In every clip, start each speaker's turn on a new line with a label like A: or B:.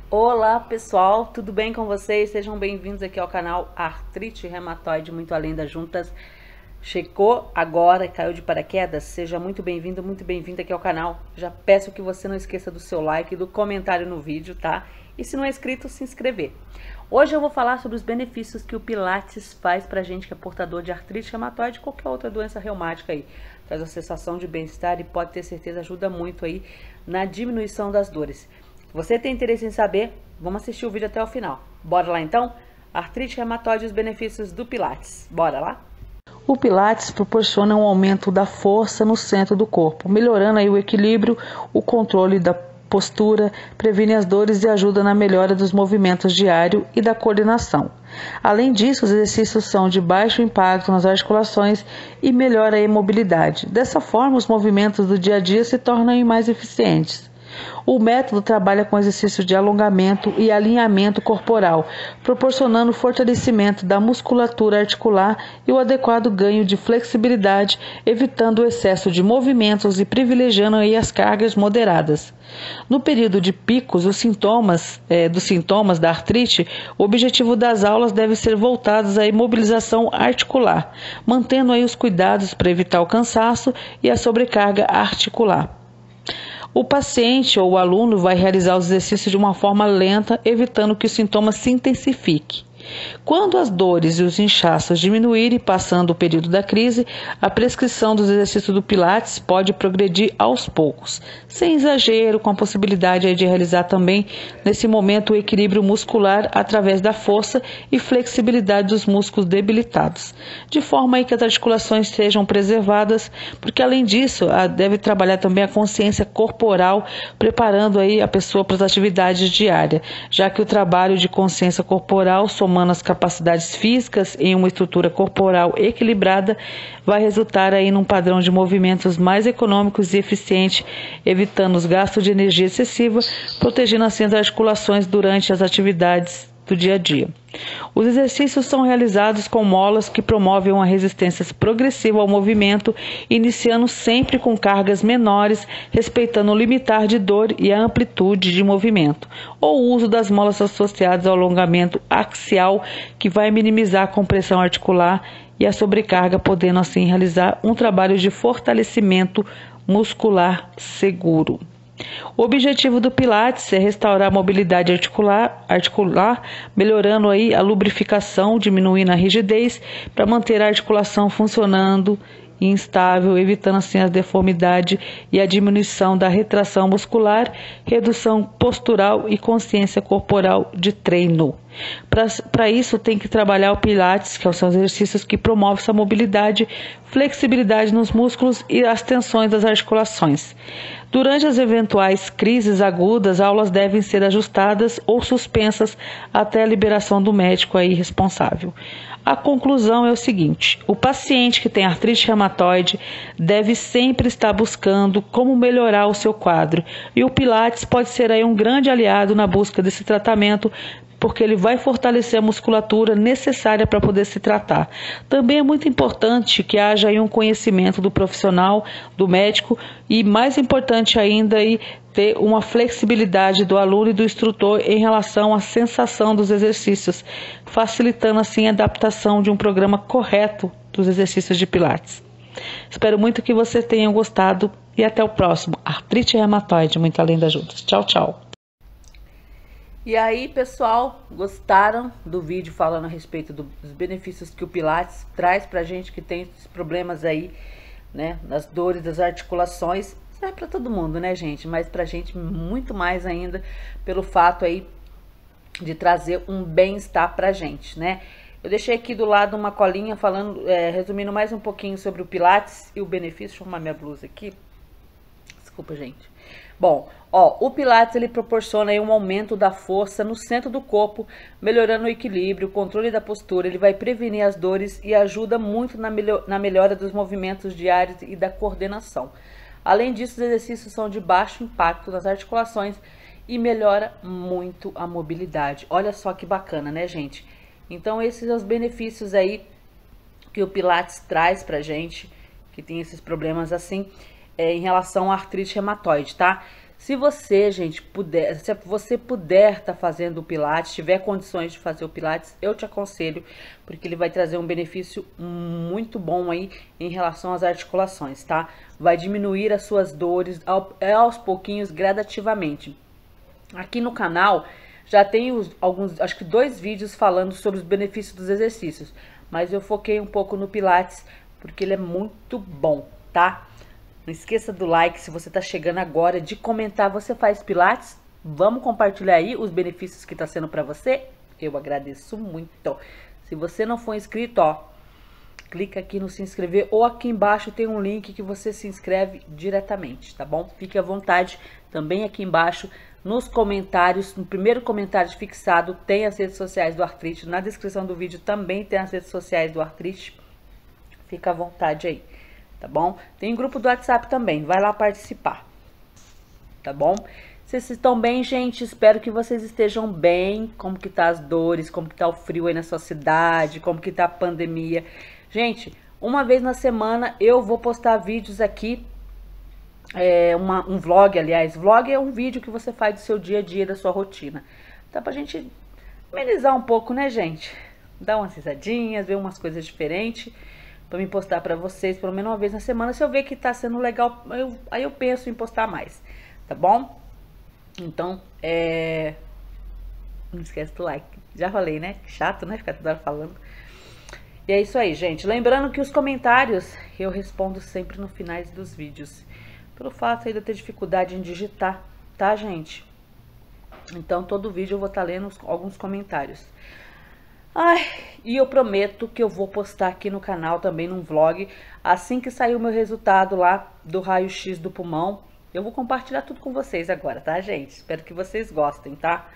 A: Olá pessoal, tudo bem com vocês? Sejam bem-vindos aqui ao canal Artrite Reumatoide Muito Além das Juntas. Chegou agora, caiu de paraquedas? Seja muito bem-vindo, muito bem-vinda aqui ao canal. Já peço que você não esqueça do seu like e do comentário no vídeo, tá? E se não é inscrito, se inscrever. Hoje eu vou falar sobre os benefícios que o Pilates faz pra gente que é portador de artrite reumatoide e qualquer outra doença reumática aí. Traz a sensação de bem-estar e pode ter certeza ajuda muito aí na diminuição das dores. Se você tem interesse em saber, vamos assistir o vídeo até o final. Bora lá então? Artrite reumatoide e os benefícios do Pilates. Bora lá? O Pilates proporciona um aumento da força no centro do corpo, melhorando aí o equilíbrio, o controle da postura, previne as dores e ajuda na melhora dos movimentos diários e da coordenação. Além disso, os exercícios são de baixo impacto nas articulações e melhora a mobilidade. Dessa forma, os movimentos do dia a dia se tornam mais eficientes. O método trabalha com exercícios de alongamento e alinhamento corporal, proporcionando fortalecimento da musculatura articular e o adequado ganho de flexibilidade, evitando o excesso de movimentos e privilegiando aí as cargas moderadas. No período de picos, dos sintomas da artrite, o objetivo das aulas deve ser voltados à imobilização articular, mantendo aí os cuidados para evitar o cansaço e a sobrecarga articular. O paciente ou o aluno vai realizar os exercícios de uma forma lenta, evitando que o sintoma se intensifique. Quando as dores e os inchaços diminuírem, passando o período da crise, a prescrição dos exercícios do Pilates pode progredir aos poucos, sem exagero, com a possibilidade de realizar também, nesse momento, o equilíbrio muscular através da força e flexibilidade dos músculos debilitados, de forma aí que as articulações sejam preservadas, porque além disso, deve trabalhar também a consciência corporal, preparando aí a pessoa para as atividades diárias, já que o trabalho de consciência corporal, somando as capacidades físicas em uma estrutura corporal equilibrada, vai resultar aí num padrão de movimentos mais econômicos e eficiente, evitando os gastos de energia excessiva, protegendo assim as articulações durante as atividades do dia a dia. Os exercícios são realizados com molas que promovem uma resistência progressiva ao movimento, iniciando sempre com cargas menores, respeitando o limitar de dor e a amplitude de movimento, ou o uso das molas associadas ao alongamento axial, que vai minimizar a compressão articular e a sobrecarga, podendo assim realizar um trabalho de fortalecimento muscular seguro. O objetivo do Pilates é restaurar a mobilidade articular, melhorando aí a lubrificação, diminuindo a rigidez, para manter a articulação funcionando instável, evitando assim a deformidade e a diminuição da retração muscular, redução postural e consciência corporal de treino. Para isso tem que trabalhar o Pilates, que são os exercícios que promovem essa mobilidade, flexibilidade nos músculos e as tensões das articulações. Durante as eventuais crises agudas, aulas devem ser ajustadas ou suspensas até a liberação do médico aí responsável. A conclusão é o seguinte: o paciente que tem artrite reumatoide deve sempre estar buscando como melhorar o seu quadro, e o Pilates pode ser aí um grande aliado na busca desse tratamento, porque ele vai fortalecer a musculatura necessária para poder se tratar. Também é muito importante que haja aí um conhecimento do profissional, do médico, e mais importante ainda aí ter uma flexibilidade do aluno e do instrutor em relação à sensação dos exercícios, facilitando assim a adaptação de um programa correto dos exercícios de Pilates. Espero muito que vocês tenham gostado e até o próximo. Artrite reumatoide, muito além das juntas. Tchau, tchau. E aí, pessoal, gostaram do vídeo falando a respeito dos benefícios que o Pilates traz pra gente que tem problemas aí, né, das dores, das articulações? Serve pra todo mundo, né, gente? Mas pra gente muito mais ainda pelo fato aí de trazer um bem-estar pra gente, né? Eu deixei aqui do lado uma colinha falando, resumindo mais um pouquinho sobre o Pilates e o benefício. Deixa eu arrumar minha blusa aqui. Desculpa, gente. Bom, o Pilates ele proporciona aí um aumento da força no centro do corpo, melhorando o equilíbrio, o controle da postura. Ele vai prevenir as dores e ajuda muito na melhora dos movimentos diários e da coordenação. Além disso, os exercícios são de baixo impacto nas articulações e melhora muito a mobilidade. Olha só que bacana, né, gente? Então, esses são os benefícios aí que o Pilates traz pra gente, que tem esses problemas assim, em relação à artrite reumatoide, tá? Se você, gente, puder, se você puder estar fazendo o Pilates, tiver condições de fazer o Pilates, eu te aconselho, porque ele vai trazer um benefício muito bom aí em relação às articulações, tá? Vai diminuir as suas dores aos pouquinhos, gradativamente. Aqui no canal já tem alguns, acho que 2 vídeos falando sobre os benefícios dos exercícios, mas eu foquei um pouco no Pilates, porque ele é muito bom, tá? Não esqueça do like se você está chegando agora, de comentar, você faz Pilates? Vamos compartilhar aí os benefícios que está sendo para você? Eu agradeço muito. Se você não for inscrito, ó, clica aqui no se inscrever ou aqui embaixo tem um link que você se inscreve diretamente, tá bom? Fique à vontade, também aqui embaixo, nos comentários, no primeiro comentário fixado tem as redes sociais do Artrite, na descrição do vídeo também tem as redes sociais do Artrite, fica à vontade aí. Tá bom? Tem grupo do WhatsApp também, vai lá participar, tá bom? Vocês estão bem, gente? Espero que vocês estejam bem. Como que tá as dores, como que tá o frio aí na sua cidade, como que tá a pandemia. Gente, uma vez na semana eu vou postar vídeos aqui, um vlog, aliás. Vlog é um vídeo que você faz do seu dia a dia, da sua rotina. Dá pra gente amenizar um pouco, né, gente? Dar umas risadinhas, ver umas coisas diferentes, para me postar para vocês pelo menos uma vez na semana. Se eu ver que tá sendo legal, aí eu penso em postar mais, tá bom? Então, não esquece do like. Já falei, né? Chato, né? Ficar toda hora falando. E é isso aí, gente. Lembrando que os comentários eu respondo sempre no finais dos vídeos. Pelo fato aí de eu ter dificuldade em digitar, tá, gente? Então, todo vídeo eu vou estar lendo alguns comentários. Ai, e eu prometo que eu vou postar aqui no canal também num vlog, assim que sair o meu resultado lá do raio-x do pulmão, eu vou compartilhar tudo com vocês agora, tá, gente? Espero que vocês gostem, tá?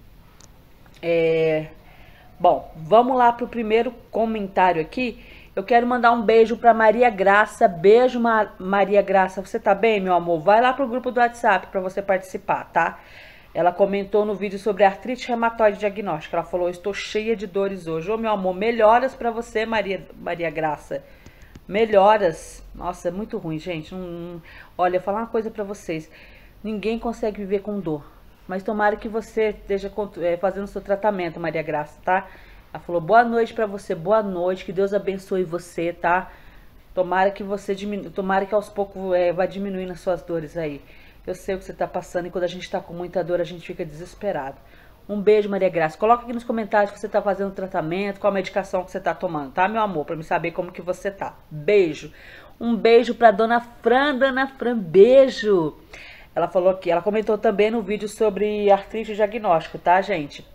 A: Bom, vamos lá pro primeiro comentário aqui. Eu quero mandar um beijo pra Maria Graça. Beijo, Maria Graça. Você tá bem, meu amor? Vai lá pro grupo do WhatsApp pra você participar, tá? Ela comentou no vídeo sobre artrite reumatoide diagnóstica. Ela falou, estou cheia de dores hoje. Ô, meu amor, melhoras pra você, Maria Graça. Melhoras. Nossa, é muito ruim, gente. Olha, vou falar uma coisa pra vocês. Ninguém consegue viver com dor. Mas tomara que você esteja fazendo o seu tratamento, Maria Graça, tá? Ela falou, boa noite pra você, boa noite. Que Deus abençoe você, tá? Tomara que você tomara que aos poucos vá diminuindo as suas dores aí. Eu sei o que você tá passando e quando a gente tá com muita dor, a gente fica desesperado. Um beijo, Maria Graça. Coloca aqui nos comentários que você tá fazendo tratamento, qual a medicação que você tá tomando, tá, meu amor? Pra me saber como que você tá. Beijo. Um beijo pra Dona Fran. Dona Fran, beijo. Ela falou aqui, ela comentou também no vídeo sobre artrite diagnóstico, tá, gente?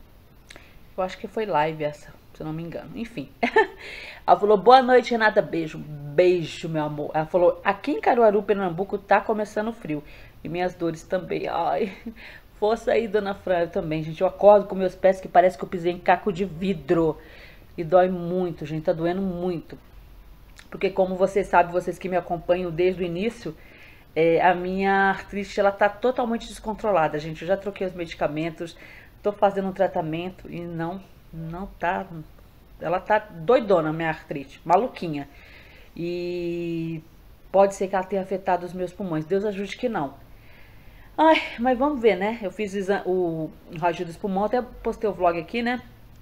A: Eu acho que foi live essa, se eu não me engano. Enfim. Ela falou, boa noite, Renata. Beijo. Beijo, meu amor. Ela falou, aqui em Caruaru, Pernambuco, tá começando frio. E minhas dores também. Ai, força aí, Dona Fran. Eu também, gente. Eu acordo com meus pés que parece que eu pisei em caco de vidro. E dói muito, gente. Tá doendo muito. Porque como vocês sabem, vocês que me acompanham desde o início, a minha artrite, ela tá totalmente descontrolada, gente. Eu já troquei os medicamentos, tô fazendo um tratamento e não tá... Ela tá doidona, minha artrite, maluquinha. E pode ser que ela tenha afetado os meus pulmões. Deus ajude que não. Ai, mas vamos ver, né? Eu fiz o raio dos pulmões, até postei o vlog aqui, né?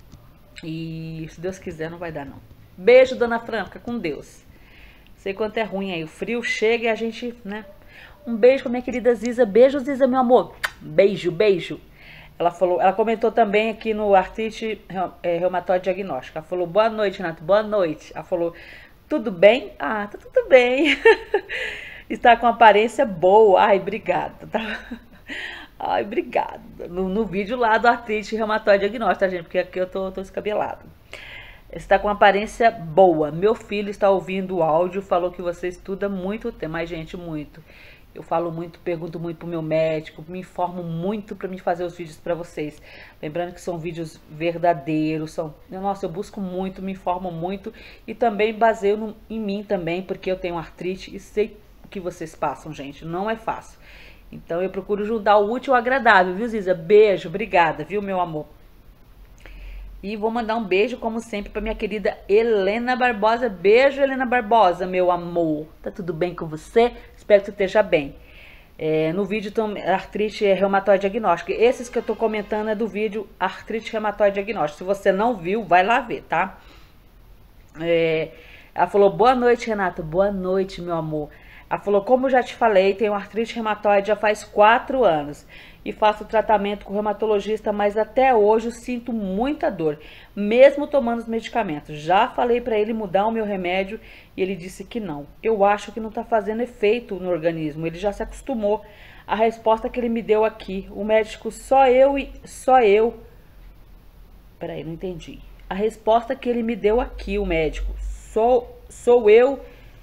A: E se Deus quiser, não vai dar, não. Beijo, Dona Fran, fica com Deus. Sei quanto é ruim aí. O frio chega e a gente, né? Um beijo pra minha querida Ziza. Beijo, Ziza, meu amor. Beijo, beijo. Ela falou, ela comentou também aqui no artrite reumatoide diagnóstica. Ela falou, boa noite, Renato, boa noite. Ela falou, tudo bem? Ah, tá tudo bem. Está com aparência boa. Ai, obrigada. Tá? Ai, obrigada. No vídeo lá do artrite reumatoide diagnóstica, tá, gente? Porque aqui eu tô descabelado. Está com aparência boa. Meu filho está ouvindo o áudio, falou que você estuda muito tempo. Mas, gente, muito. Eu falo muito, pergunto muito pro meu médico, me informo muito para me fazer os vídeos para vocês. Lembrando que são vídeos verdadeiros, nossa, eu busco muito, me informo muito e também baseio em mim também, porque eu tenho artrite e sei o que vocês passam, gente, não é fácil. Então eu procuro juntar o útil ao agradável, viu, Ziza? Beijo, obrigada, viu, meu amor? E vou mandar um beijo, como sempre, para minha querida Helena Barbosa. Beijo, Helena Barbosa, meu amor. Tá tudo bem com você? Espero que você esteja bem. No vídeo artrite reumatoide diagnóstica. Esses que eu tô comentando é do vídeo artrite reumatoide diagnóstica. Se você não viu, vai lá ver, tá? Ela falou, boa noite, Renata. Boa noite, meu amor. Ela falou, como eu já te falei, tenho artrite reumatoide já faz 4 anos. E faço tratamento com o reumatologista, mas até hoje eu sinto muita dor, mesmo tomando os medicamentos. Já falei para ele mudar o meu remédio e ele disse que não. Eu acho que não está fazendo efeito no organismo, ele já se acostumou. A resposta que ele me deu aqui, o médico só eu. Peraí, não entendi. A resposta que ele me deu aqui, o médico, sou eu,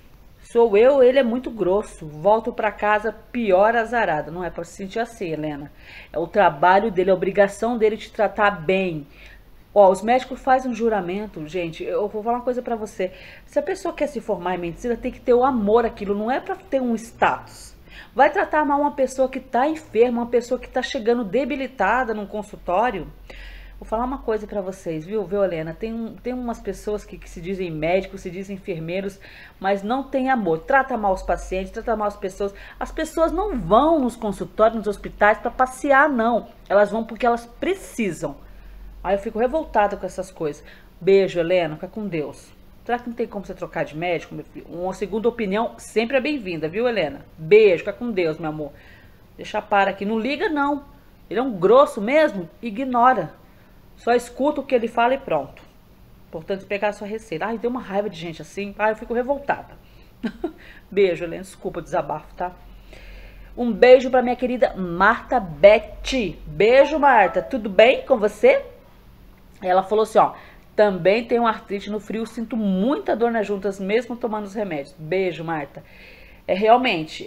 A: ele é muito grosso. Volto para casa pior azarada. Não é para se sentir assim, Helena. É o trabalho dele, a obrigação dele te tratar bem. Ó, os médicos fazem um juramento, gente. Eu vou falar uma coisa para você. Se a pessoa quer se formar em medicina, tem que ter o amor àquilo. Não é para ter um status. Vai tratar mal uma pessoa que tá enferma, uma pessoa que tá chegando debilitada num consultório. Vou falar uma coisa pra vocês, viu, Helena? Tem umas pessoas que se dizem médicos, se dizem enfermeiros, mas não tem amor. Trata mal os pacientes, trata mal as pessoas. As pessoas não vão nos consultórios, nos hospitais pra passear, não. Elas vão porque elas precisam. Aí eu fico revoltada com essas coisas. Beijo, Helena. Fica com Deus. Será que não tem como você trocar de médico, meu filho? Uma segunda opinião sempre é bem-vinda, viu, Helena? Beijo, fica com Deus, meu amor. Deixa para aqui. Não liga, não. Ele é um grosso mesmo. Ignora. Só escuta o que ele fala e pronto. Importante pegar a sua receita. Ai, deu uma raiva de gente assim. Ai, eu fico revoltada. Beijo, Helena. Desculpa o desabafo, tá? Um beijo pra minha querida Marta Betty. Beijo, Marta. Tudo bem com você? Ela falou assim, ó. Também tenho artrite no frio. Sinto muita dor nas juntas, mesmo tomando os remédios. Beijo, Marta. Realmente,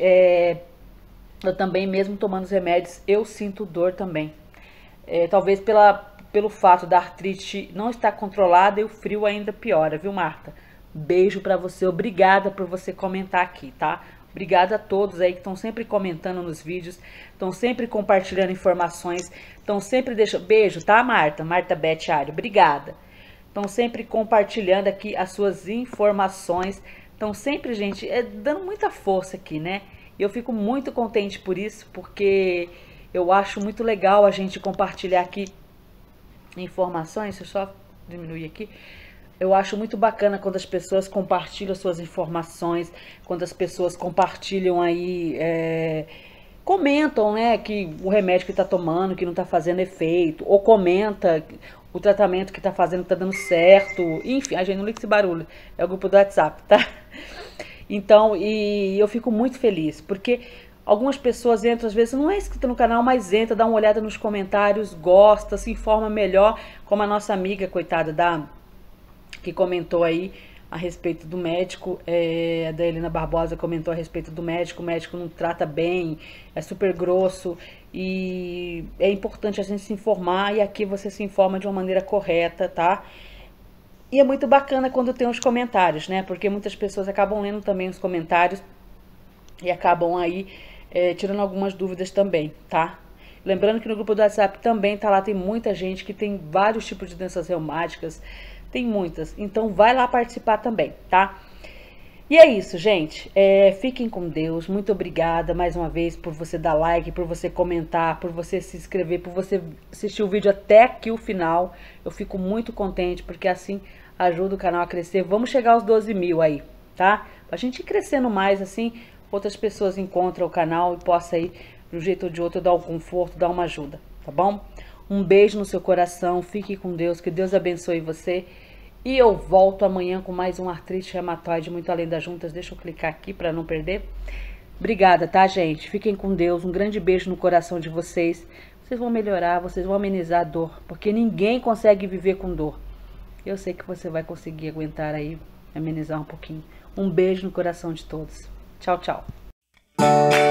A: eu também, mesmo tomando os remédios, eu sinto dor também. Talvez pelo fato da artrite não estar controlada e o frio ainda piora, viu, Marta? Beijo pra você, obrigada por você comentar aqui, tá? Obrigada a todos aí que estão sempre comentando nos vídeos, estão sempre compartilhando informações, estão sempre deixando... Beijo, tá, Marta? Marta Beth Ario, obrigada. Estão sempre compartilhando aqui as suas informações, estão sempre, gente, dando muita força aqui, né? E eu fico muito contente por isso, porque eu acho muito legal a gente compartilhar aqui informações. Deixa eu só diminuir aqui. Eu acho muito bacana quando as pessoas compartilham suas informações, quando as pessoas compartilham aí, comentam, né, que o remédio que tá tomando, que não tá fazendo efeito, ou comenta o tratamento que tá fazendo, tá dando certo, enfim, a gente não liga esse barulho, é o grupo do WhatsApp, tá? Então, e eu fico muito feliz, porque algumas pessoas entram, às vezes não é inscrita no canal, mas entra, dá uma olhada nos comentários, gosta, se informa melhor, como a nossa amiga, coitada, que comentou aí a respeito do médico, da Helena Barbosa comentou a respeito do médico, o médico não trata bem, é super grosso, e é importante a gente se informar, e aqui você se informa de uma maneira correta, tá? E é muito bacana quando tem os comentários, né? Porque muitas pessoas acabam lendo também os comentários e acabam aí tirando algumas dúvidas também, tá? Lembrando que no grupo do WhatsApp também tá lá, tem muita gente que tem vários tipos de doenças reumáticas, tem muitas, então vai lá participar também, tá? E é isso, gente, fiquem com Deus, muito obrigada mais uma vez por você dar like, por você comentar, por você se inscrever, por você assistir o vídeo até aqui o final. Eu fico muito contente, porque assim ajuda o canal a crescer. Vamos chegar aos 12 mil aí, tá? Pra gente ir crescendo mais, assim, outras pessoas encontram o canal e possa aí, de um jeito ou de outro, dar um conforto, dar uma ajuda, tá bom? Um beijo no seu coração, fique com Deus, que Deus abençoe você. E eu volto amanhã com mais um artrite reumatoide muito além das juntas. Deixa eu clicar aqui para não perder. Obrigada, tá, gente? Fiquem com Deus. Um grande beijo no coração de vocês. Vocês vão melhorar, vocês vão amenizar a dor, porque ninguém consegue viver com dor. Eu sei que você vai conseguir aguentar aí, amenizar um pouquinho. Um beijo no coração de todos. Tchau, tchau.